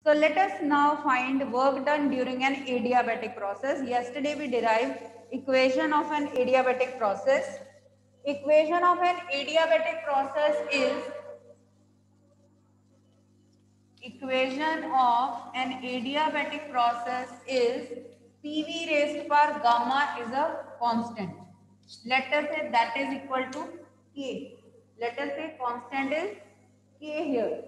So let us now find work done during an adiabatic process. Yesterday we derived equation of an adiabatic process. Equation of an adiabatic process is PV raised power gamma is a constant. Let us say that is equal to K. Let us say constant is K here.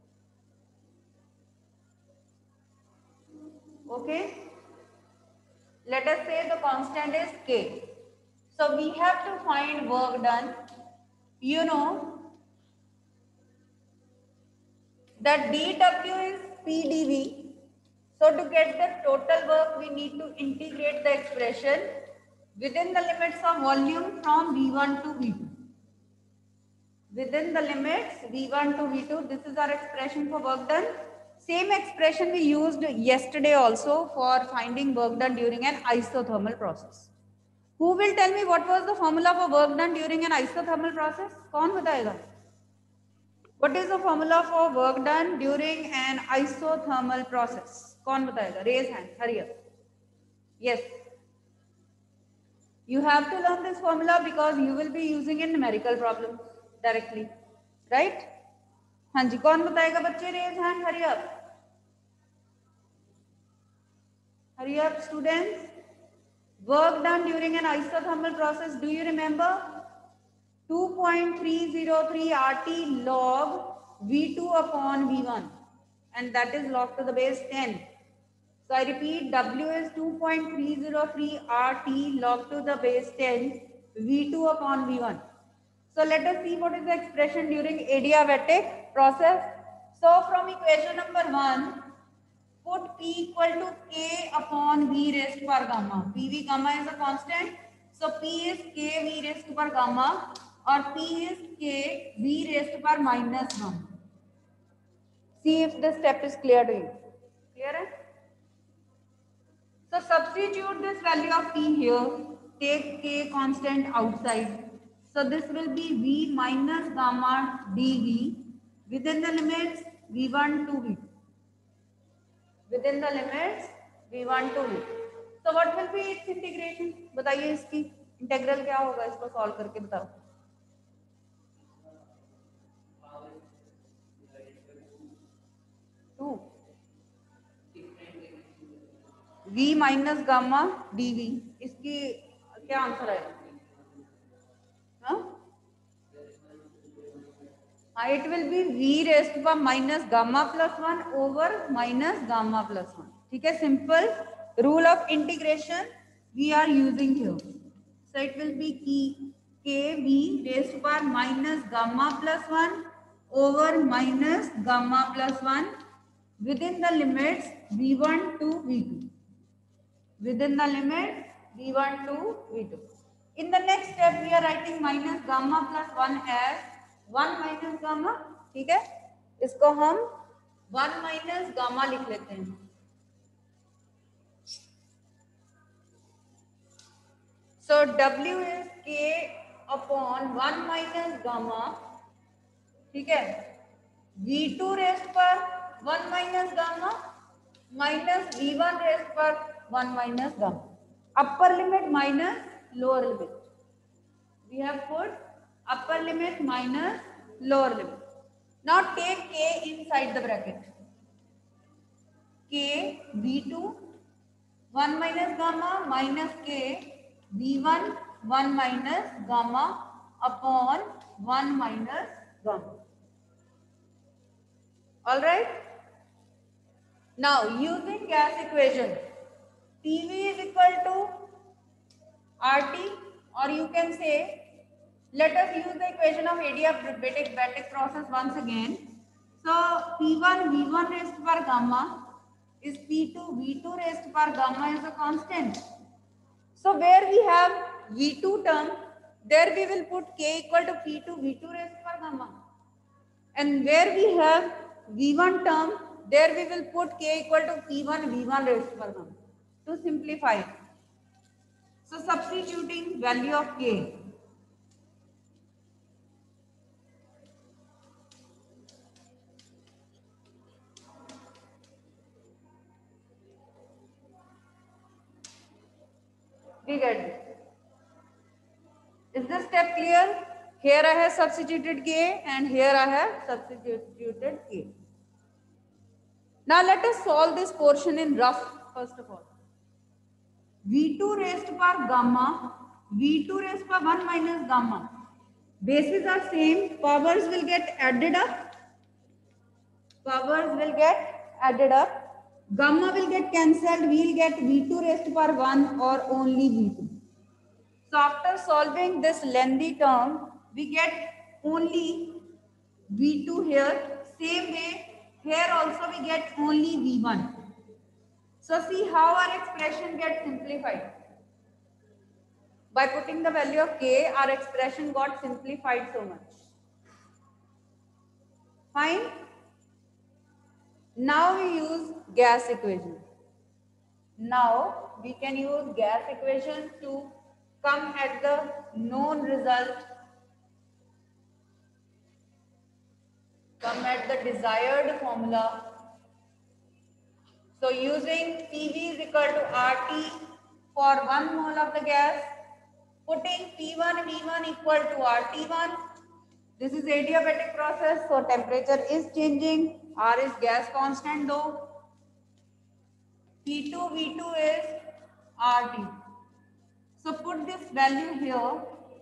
Okay. Let us say the constant is K. So we have to find work done. You know that dW is PdV. So to get the total work, we need to integrate the expression within the limits of volume from V1 to V2. Within the limits V1 to V2, this is our expression for work done. Same expression we used yesterday also for finding work done during an isothermal process. Who will tell me what was the formula for work done during an isothermal process? कौन बताएगा? What is the formula for work done during an isothermal process? कौन बताएगा? Raise hand. Hurry up. Yes. You have to learn this formula because you will be using in numerical problems directly. Right? हाँ जी, कौन बताएगा बच्चे? Raise hand. Hurry up. Hurry up, students. Work done during an isothermal process. Do you remember? 2.303 RT log V2 upon V1, and that is log to the base 10. So I repeat, W is 2.303 RT log to the base 10 V2 upon V1. So let us see what is the expression during adiabatic process. So from equation number 1, put P equal to K upon V raised power gamma. PV gamma is a constant. So P is K V raised to power gamma or P is K V raised to power minus gamma. See if the step is clear to you. Clear? So substitute this value of P here. Take K constant outside. So this will be V minus gamma dV within the limits V1 to V2. Within the limits V1 to V2. So what will be its integration? बताइए इसकी integral क्या होगा, इसको solve करके बताओ. Two V minus gamma dV. इसकी क्या answer है? It will be V raised to power minus gamma plus 1 over minus gamma plus 1. ठीक है, simple rule of integration we are using here. So it will be KV raised to power minus gamma plus 1 over minus gamma plus 1 within the limits V1 to V2. Within the limits V1 to V2. In the next step, we are writing minus gamma plus 1 as 1 minus gamma. ठीक है, इसको हम 1 minus gamma लिख लेते हैं. So W is K upon 1 minus gamma. ठीक है, V2 raised पर 1 minus gamma minus V1 raised पर 1 minus gamma. Upper limit minus lower limit. We have put upper limit minus lower limit. Now take K inside the bracket. K V2 1 minus gamma minus K V1 1 minus gamma upon 1 minus gamma. All right. Now using gas equation, PV is equal to RT, or you can say, let us use the equation of adiabatic process once again. So P1 V1 raised to power gamma is P2 V2 raised to power gamma is a constant. So where we have V2 term, there we will put K equal to P2 V2 raised to power gamma. And where we have V1 term, there we will put K equal to P1 V1 raised to power gamma to simplify it. So substituting value of K. We get this. Is this step clear? Here I have substituted K and here I have substituted K. Now let us solve this portion in rough first of all. V2 raised to power gamma, V2 raised to power 1 minus gamma. Bases are same, powers will get added up. Powers will get added up. Gamma will get cancelled, we will get V2 raised to power 1 or only V2. So after solving this lengthy term, we get only V2 here. Same way, here also we get only V1. So see how our expression gets simplified. By putting the value of K, our expression got simplified so much. Fine. Now we use gas equation. Now we can use gas equation to come at the known result, come at the desired formula. So using PV is equal to RT for 1 mole of the gas, putting P1 V1 equal to RT1. This is adiabatic process, so temperature is changing. R is gas constant though. P2 V2 is RT. So put this value here,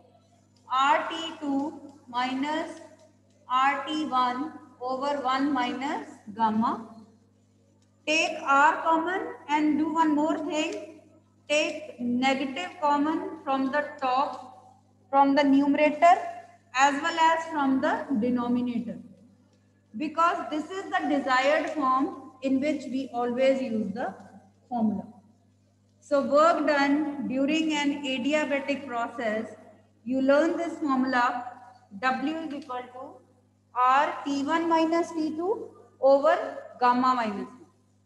RT2 minus RT1 over 1 minus gamma. Take R common and do one more thing. Take negative common from the top, from the numerator as well as from the denominator. Because this is the desired form in which we always use the formula. So work done during an adiabatic process, you learn this formula, W is equal to R T1 minus T2 over gamma minus T.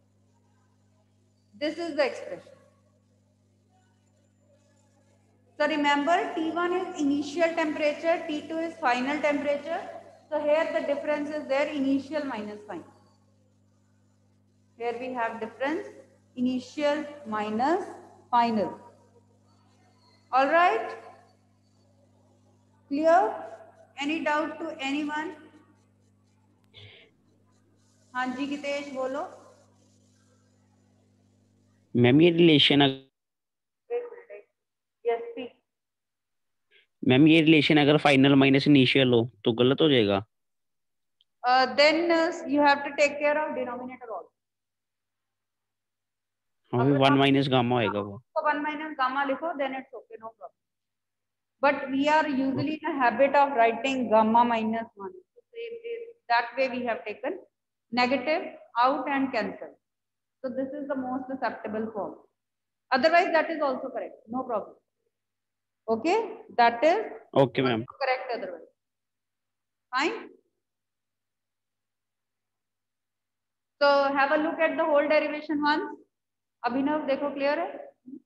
This is the expression. So remember, T1 is initial temperature, T2 is final temperature. So here the difference is there, initial minus final. Here we have difference, initial minus final. All right? Clear? Any doubt to anyone? हाँ जी कितेश बोलो. Ma'am ये relation Yes, speak. Ma'am ये relation अगर final minus initial हो तो गलत हो जाएगा. Then you have to take care of denominator also. हाँ 1 माइनस गामा होएगा वो. 1 minus gamma लिखो, then it's okay, no problem. But we are usually in a habit of writing gamma minus 1. So that way we have taken negative out and cancel. So this is the most acceptable form. Otherwise that is also correct, no problem. Okay, that is okay ma'am. Correct otherwise. Fine. So have a look at the whole derivation once. Abhinav, देखो clear है?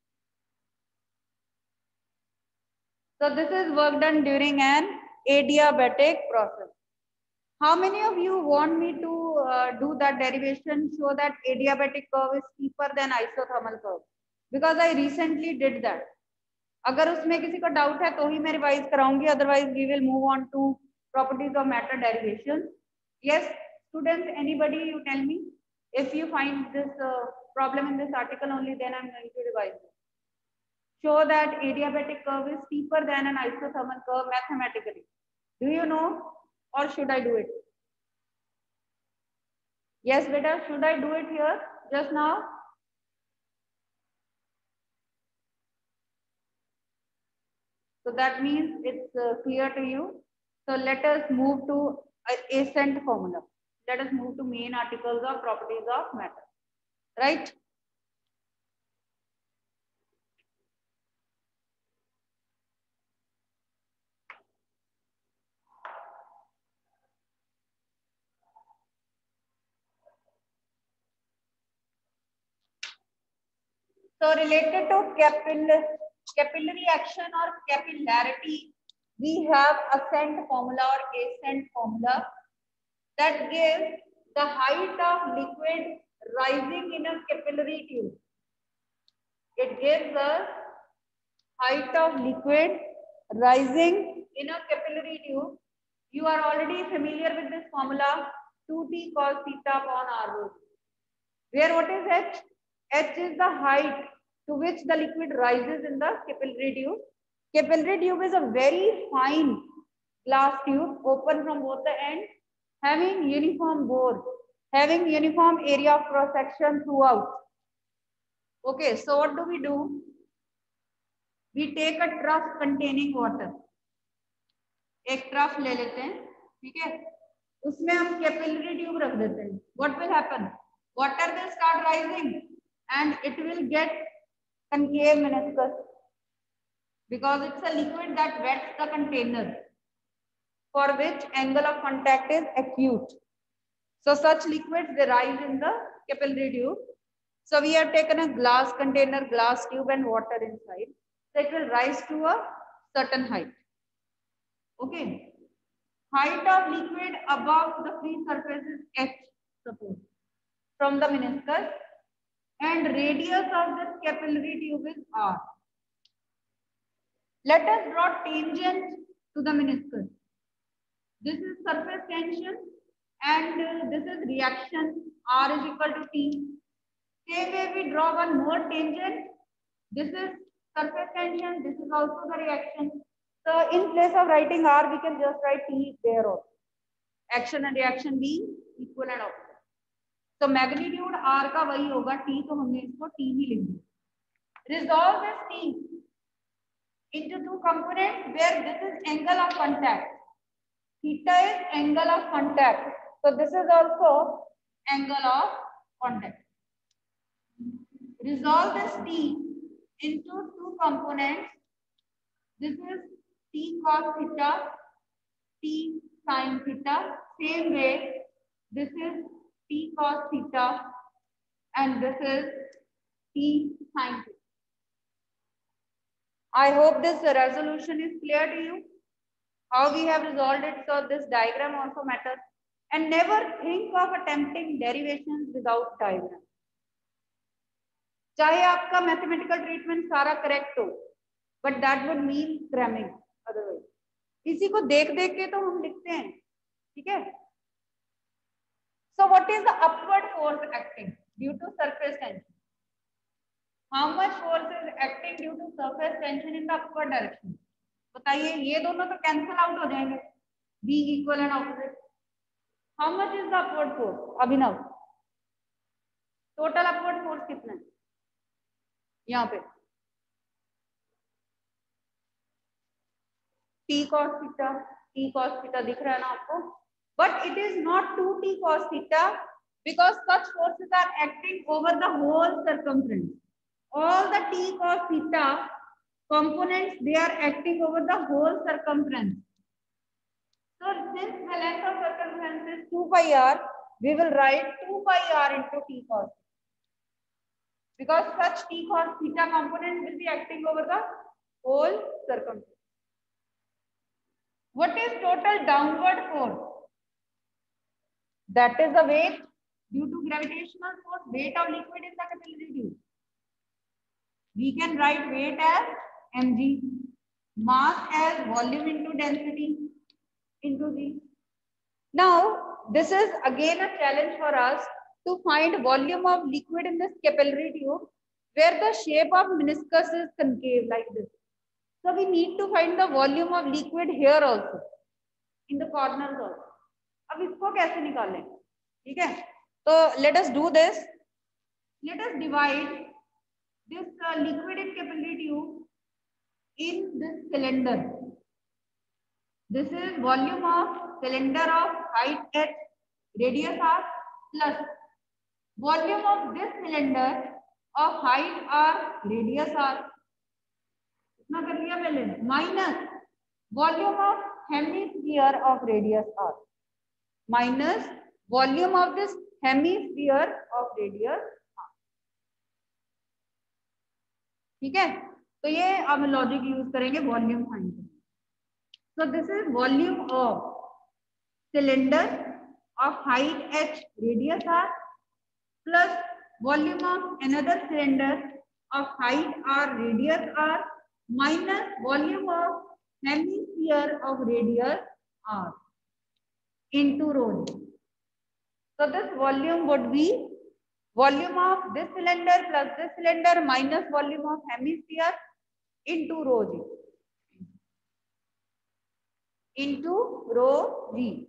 So this is work done during an adiabatic process. How many of you want me to do that derivation, show that adiabatic curve is steeper than isothermal curve? Because I recently did that. अगर उसमें किसी को doubt है तो ही मैं revise कराऊंगी, otherwise we will move on to properties of matter derivation. Yes, students, anybody you tell me if you find this problem in this article only, then I'm going to revise it. Show that adiabatic curve is steeper than an isothermal curve mathematically. Do you know, or should I do it? Yes, beta, should I do it here just now? So that means it's clear to you. So let us move to ascent formula. Let us move to main articles of properties of matter. Right? So related to capillary action or capillarity, we have ascent formula or ascent formula that gives the height of liquid rising in a capillary tube. It gives us height of liquid rising in a capillary tube. You are already familiar with this formula, 2t cos theta upon r rho. Where what is h? H is the height to which the liquid rises in the capillary tube. Capillary tube is a very fine glass tube, open from both the ends, having uniform bore, having uniform area of cross section throughout. Okay, so what do? We take a trough containing water. एक trough ले लेते हैं, ठीक है, उसमें हम capillary tube रख देते हैं. What will happen? Water will start rising and it will get concave meniscus because it's a liquid that wets the container, for which angle of contact is acute. So such liquids, they rise in the capillary tube. So we have taken a glass container, glass tube and water inside. So it will rise to a certain height. Okay. Height of liquid above the free surface is h, suppose, from the meniscus, and radius of this capillary tube is r. Let us draw tangent to the meniscus. This is surface tension and this is reaction, r is equal to t. Same way we draw one more tangent. This is surface tension, this is also the reaction. So in place of writing r, we can just write t there also. Action and reaction being equal and opposite. So magnitude r का वही होगा t, तो हमने इसको t ही लिख दिया. Resolve this t into two components where this is angle of contact. Theta is angle of contact. So this is also angle of contact. Resolve this t into two components. This is t cos theta, t sin theta. Same way, this is t cos theta and this is t sin theta. I hope this resolution is clear to you. How we have resolved it. So this diagram also matters. And never think of attempting derivations without diagram. चाहे आपका mathematical treatment सारा correct हो, but that would mean cramming otherwise. इसी को देख देख के तो हम लिखते हैं, ठीक है? So what is the upward force acting due to surface tension? How much force is acting due to surface tension in the upward direction? बताइए, ये दोनों तो cancel out हो जाएंगे, being equal and opposite. How much is the upward force? Abhinav, total upward force कितना है? यहाँ पे t cos theta दिख रहा है ना आपको? But it is not 2t cos theta because such forces are acting over the whole circumference. All the t cos theta components, they are acting over the whole circumference. So since the length of circumference is 2 pi r, we will write 2 pi r into t cos theta. Because such t cos theta component will be acting over the whole circumference. What is total downward force? That is the weight due to gravitational force, weight of liquid in the capillary tube. We can write weight as mg, mass as volume into density into g. Now, this is again a challenge for us to find volume of liquid in this capillary tube where the shape of meniscus is concave like this. So we need to find the volume of liquid here also, in the corners also. अब इसको कैसे निकालें? ठीक है? So let us do this. Let us divide this liquid in capillary tube in this cylinder. This is volume of cylinder of height h, radius r, plus volume of this cylinder of height r, radius r. इतना कर लिया पहले, minus volume of hemisphere of radius r, minus volume of this hemisphere of radius r. ठीक है? तो ये अब logic use करेंगे वॉल्यूम फाइंड करने. So this is volume of cylinder of height h, radius r, plus volume of another cylinder of height r, radius r, minus volume of hemisphere of radius r into rho g. So this volume would be volume of this cylinder plus this cylinder minus volume of hemisphere into rho g. Into rho g.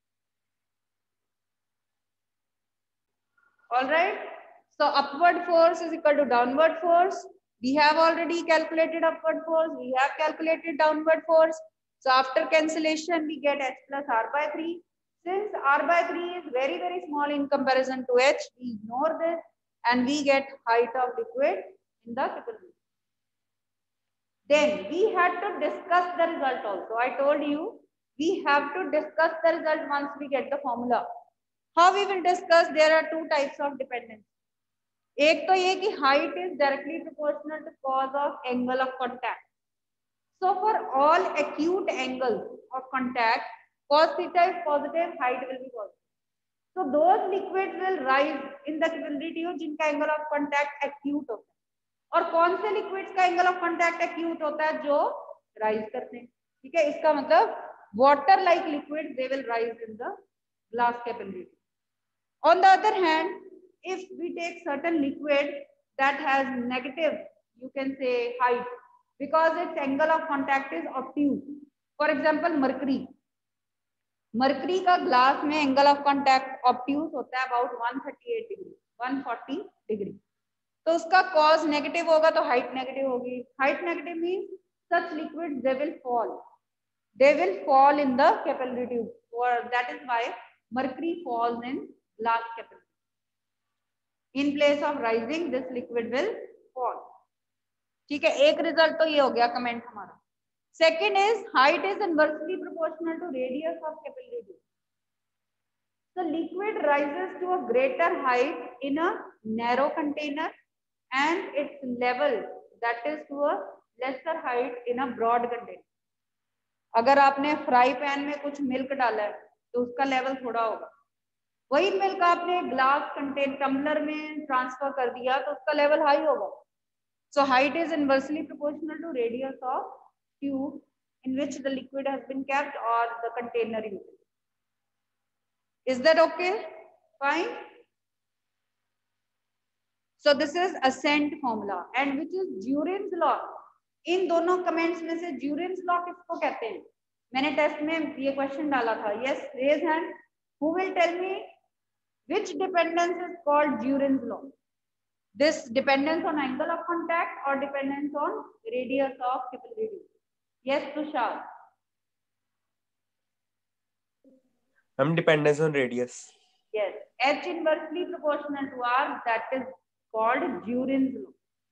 All right. So upward force is equal to downward force. We have already calculated upward force. We have calculated downward force. So after cancellation, we get h plus r by 3. Since r by 3 is very, very small in comparison to h, we ignore this and we get height of liquid in the capillary. Then we had to discuss the result also. I told you we have to discuss the result once we get the formula. How we will discuss? There are two types of dependence. एक तो ये कि height is directly proportional to cos of angle of contact. So for all acute angles of contact, cos theta is positive, height will be positive. So those liquids will rise in the capillary tube जिनका angle of contact acute होता है. और कौन से liquids का angle of contact acute होता है जो rise करते हैं. ठीक है, इसका मतलब water like liquids they will rise in the glass capillary tube. On the other hand, if we take certain liquid that has negative, you can say height, because its angle of contact is obtuse. For example, mercury. Mercury का glass में angle of contact obtuse होता है about 138 degree, 140 degree. तो उसका cos negative होगा तो height negative होगी. Height negative means such liquids they will fall. They will fall in the capillary tube. Or that is why mercury falls in glass capillary. In place of rising, this liquid will fall. ठीक है, एक result तो ये हो गया comment हमारा. Second is height is inversely proportional to radius of capillary tube. So liquid rises to a greater height in a narrow container and its level that is to a lesser height in a broad container. अगर आपने fry pan में कुछ milk डाला है तो उसका level थोड़ा होगा. वही मिल्क आपने ग्लास कंटेन टम्बलर में ट्रांसफर कर दिया तो उसका लेवल हाई होगा. So height is inversely proportional to radius of tube in which the liquid has been kept or the container used. Is that okay? Fine. So this is ascent formula and which is Durin's law. इन दोनों comments में से Durin's law किसको कहते हैं? मैंने test में ये क्वेश्चन डाला था. Yes, raise hand. Who will tell me which dependence is called Durin's law? This dependence on angle of contact or dependence on radius of capillary tube? Yes, Tushar. Dependence on radius. Yes, H inversely proportional to R, that is called Durin's law.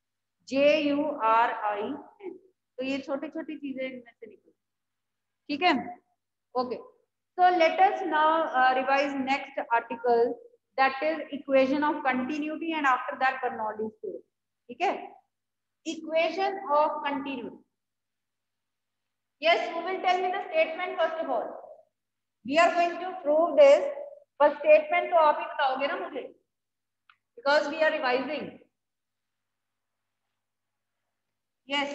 Jurin. तो ये छोटी छोटी चीजें इनमें से निकली. ठीक है? Okay. So let us now revise next article, that is equation of continuity, and after that Bernoulli's theorem. ठीक है? Equation of continuity. Yes, who will tell me the statement first of all? We are going to prove this, but statement तो आप ही बताओगे ना मुझे, because we are revising. Yes.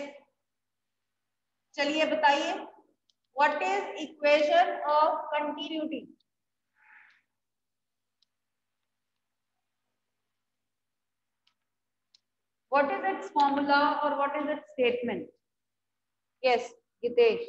चलिए बताइए. What is equation of continuity? What is its formula or what is its statement? Yes, Gitesh.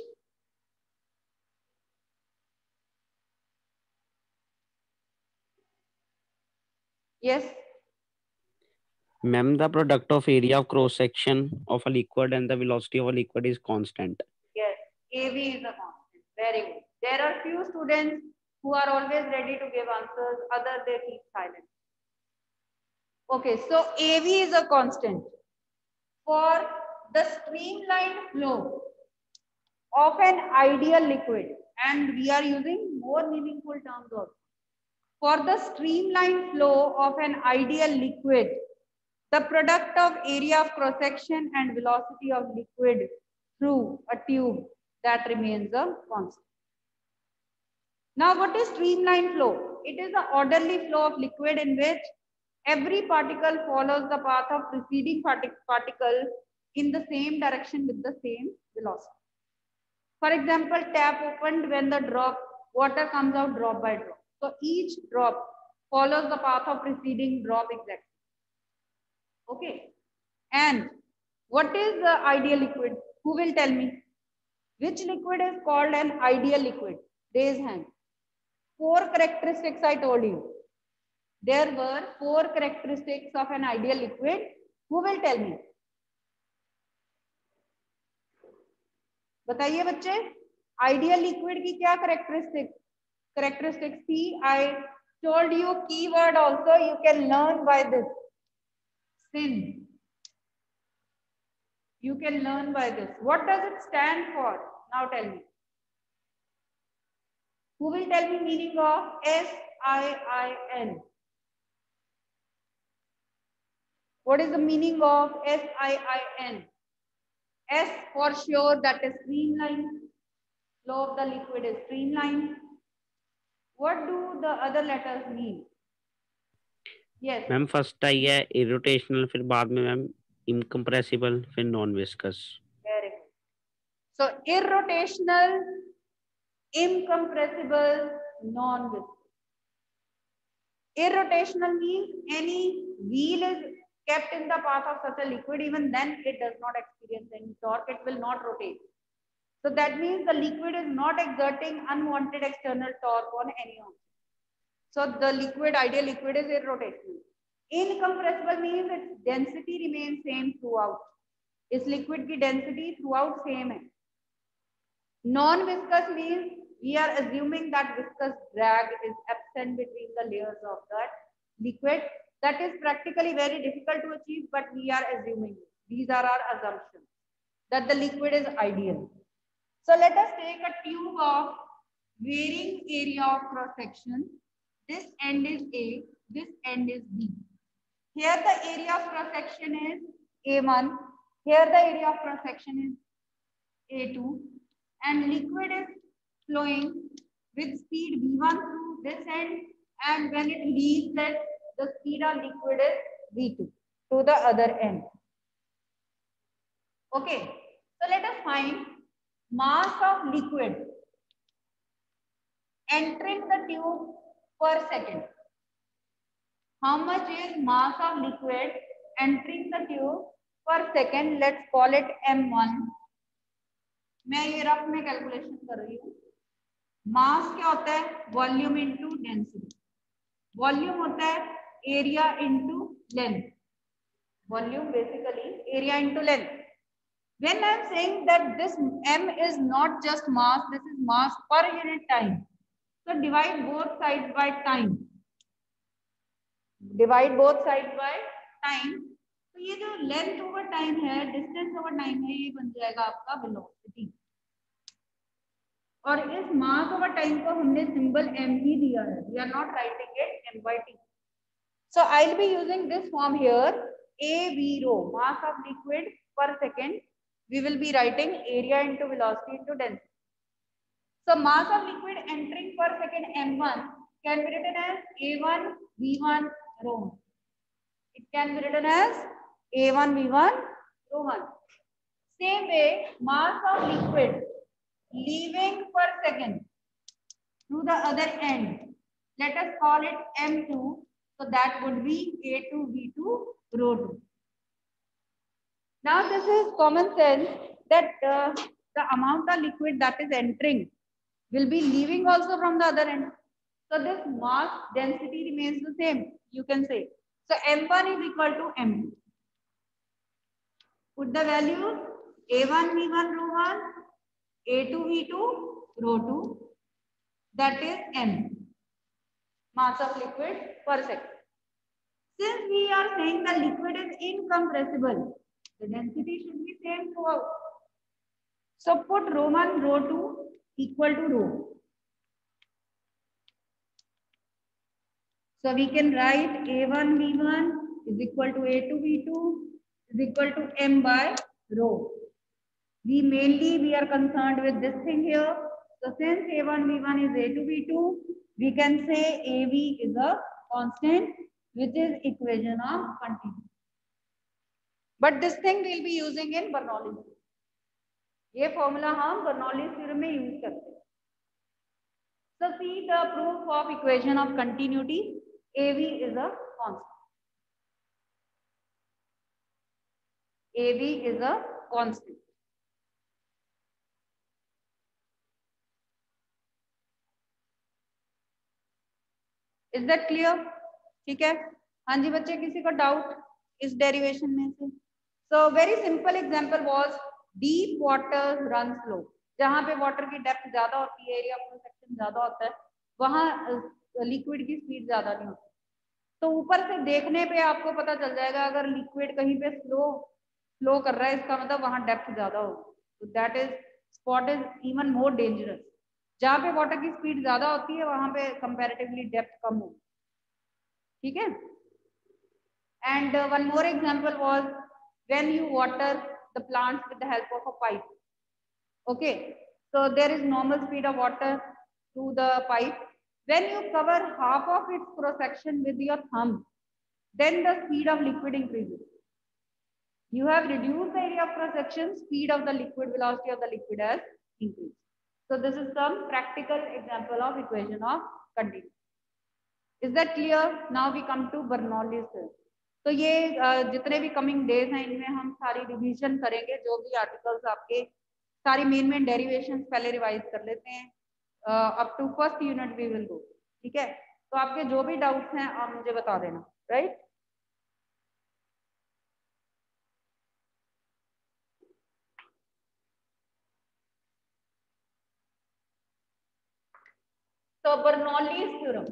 Yes. Ma'am, the product of area of cross section of a liquid and the velocity of a liquid is constant. Yes, AV is a constant. Very good. There are few students who are always ready to give answers, others they keep silent. Okay, so AV is a constant. For the streamlined flow of an ideal liquid, and we are using more meaningful terms also. For the streamlined flow of an ideal liquid, the product of area of cross section and velocity of liquid through a tube, that remains a constant. Now, what is streamlined flow? It is an orderly flow of liquid in which every particle follows the path of preceding particle in the same direction with the same velocity. For example, tap opened when the water comes out drop by drop. So each drop follows the path of preceding drop exactly. Okay. And what is the ideal liquid? Who will tell me? Which liquid is called an ideal liquid? Raise hand. 4 characteristics I told you. There were 4 characteristics of an ideal liquid. Who will tell me? बताइए बच्चे, ideal liquid की क्या characteristics थी? I told you keyword also you can learn by this. Sin. You can learn by this. What does it stand for? Now tell me. Who will tell me meaning of SiIN? What is the meaning of SiIN? S for sure, that is streamline. Flow of the liquid is streamline. What do the other letters mean? Yes. Ma'am first I है irrotational, फिर बाद में ma'am incompressible, फिर non viscous. Very good. So irrotational, incompressible, non-viscous. Irrotational means any wheel is kept in the path of such a liquid, even then it does not experience any torque, it will not rotate. So that means the liquid is not exerting unwanted external torque on any object. So the liquid, ideal liquid, is irrotational. Incompressible means its density remains same throughout. Its liquid की density throughout same है. Non-viscous means we are assuming that viscous drag is absent between the layers of that liquid. That is practically very difficult to achieve, but we are assuming. These are our assumptions that the liquid is ideal. So let us take a tube of varying area of cross section. This end is A, this end is B. Here the area of cross section is A1. Here the area of cross section is A2. And liquid is flowing with speed V1 through this end, and when it leaves that, the speed of liquid is V2 to the other end. Okay, so let us find mass of liquid entering the tube per second. How much is mass of liquid entering the tube per second? Let's call it M1. मैं ये rough में calculation कर रही हूँ. मास क्या होता है? Volume into density. Volume होता है area into length. Volume basically area into length. When I am saying that this m is not just mass, this is mass per unit time. So divide both sides by time. Divide both sides by time. तो ये जो length over time है, distance over time है, ये बन जाएगा आपका velocity. और इस मास ओवर टाइम को हमने सिंबल m ही दिया है. We are not writing it m by t. So I'll be using this form here. AV rho, mass of liquid per second. We will be writing area into velocity into density. So mass of liquid entering per second m1 can be written as a1 v1 rho 1. It can be written as a1 v1 rho 1. Same way, mass of liquid leaving per second through the other end, let us call it m2. So that would be a2 v2 rho 2. Now this is common sense that the amount of liquid that is entering will be leaving also from the other end. So this mass density remains the same, you can say. So m1 is equal to m2. Put the values a1 v1 rho 1, a2 v2 rho 2, that is m, mass of liquid per second. Since we are saying the liquid is incompressible, the density should be same throughout. So put rho 1 rho 2 equal to rho. So we can write a1 v1 is equal to a2 v2 is equal to m by rho. We are concerned with this thing here. So since a1 v1 is a2 v2, we can say av is a constant, which is equation of continuity. But this thing will be using in Bernoulli's. ये formula हम Bernoulli's theorem में use करते हैं। So see the proof of equation of continuity. AV is a constant. AV is a constant. Is that clear? ठीक है, हाँ जी बच्चे, किसी को डाउट इस डेरिवेशन में से? So very simple example was deep water runs slow. जहाँ पे वाटर की डेप्थ ज्यादा होती है, एरिया ऑफ सेक्शन ज्यादा होता है, वहाँ लिक्विड की स्पीड ज्यादा नहीं होती। तो ऊपर से देखने पे आपको पता चल जाएगा अगर लिक्विड कहीं पे स्लो कर रहा है, इसका मतलब वहां डेप्थ ज्यादा होगी। तो that is spot is even more dangerous. जहाँ पे वाटर की स्पीड ज्यादा होती है वहां पे कंपैरेटिवली डेप्थ कम होगी। ठीक है, and one more example was when you water the plants with the help of a pipe. Okay, so there is normal speed of water through the pipe. When you cover half of its cross section with your thumb, then the speed of liquid increases. You have reduced the area of cross section, speed of the liquid, velocity of the liquid has increased. So this is some practical example of equation of continuity. Is that clear? Now we come to Bernoulli's theorem. तो ये जितने भी coming days हैं इनमें हम सारी revision करेंगे, जो भी आर्टिकल्स आपके सारी मेन डेरिवेशंस पहले रिवाइज कर लेते हैं। Up to first unit we will go. ठीक है, तो आपके जो भी डाउट्स हैं आप मुझे बता देना, राइट? तो Bernoulli's theorem,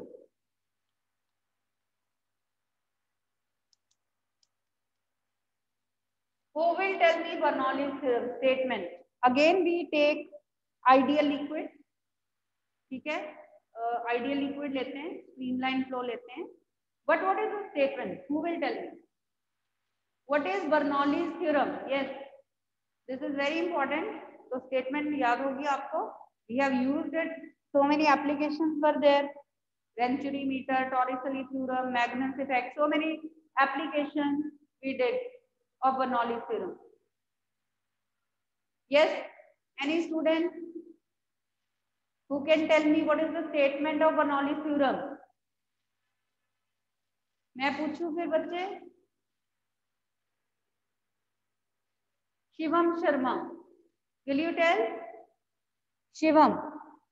who will tell me Bernoulli's theorem statement? Again we take ideal liquid, ठीक है, आइडियल लिक्विड लेते हैं, स्ट्रीमलाइन फ्लो लेते हैं, but what is the statement? Who will tell me what is Bernoulli's theorem? Yes, this is very important. तो statement याद होगी आपको। We have used it, so many applications were there, Venturi meter, Torricelli theorem, Magnus effect, so many applications we did of Bernoulli's theorem. Yes, any student who can tell me what is the statement of Bernoulli's theorem? मैं पूछूं फिर बच्चे? Shivam Sharma, will you tell? Shivam,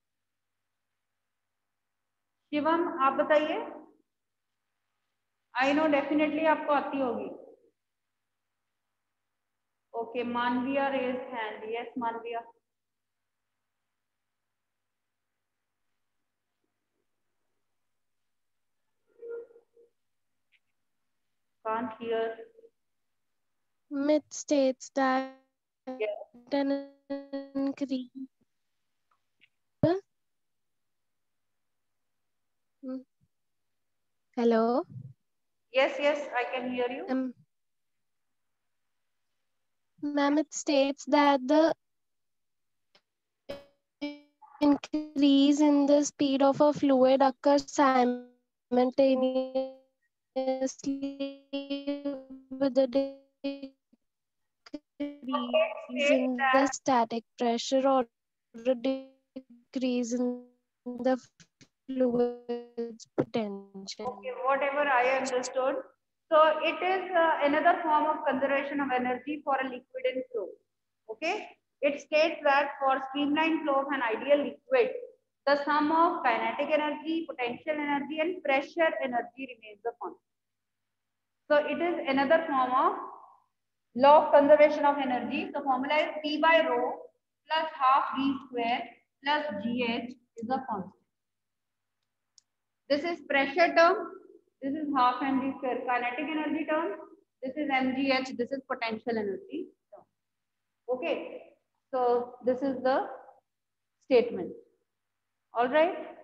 Shivam आप बताइए। I know definitely आपको आती होगी। Okay, Manvia raise hand. Yes Manvia. Can't hear. Myth states that Yes. an increase. Hello. Yes, yes, I can hear you. Ma'am, it states that the increase in the speed of a fluid occurs simultaneously with the decrease in the static pressure or a decrease in the fluid's potential. Okay, whatever I understood. So it is another form of conservation of energy for a liquid in flow. Okay, it states that for streamlined flow of an ideal liquid, the sum of kinetic energy, potential energy, and pressure energy remains the constant. So it is another form of law of conservation of energy. The formula is P by rho plus half V square plus GH is a constant. This is pressure term. This is half mv square. Kinetic energy term. This is mgh. This is potential energy term. Okay. So this is the statement. All right.